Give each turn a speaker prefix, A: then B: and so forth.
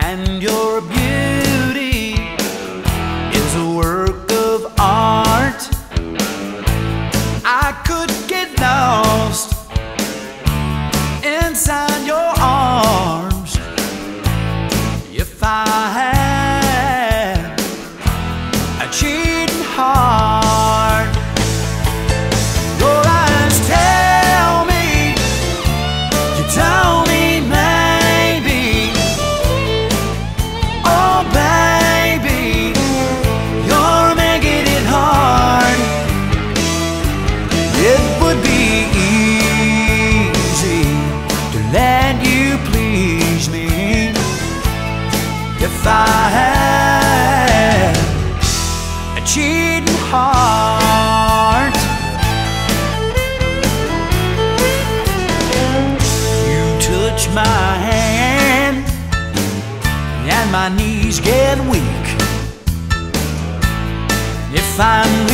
A: and your beauty is a work of art. I could get lost inside your arms if I had a cheating heart. Your eyes tell me, you tell me maybe, oh baby, you're making it hard. It would be easy to let you please me if I had a cheating heart. You touch my hand and my knees get weak. If I'm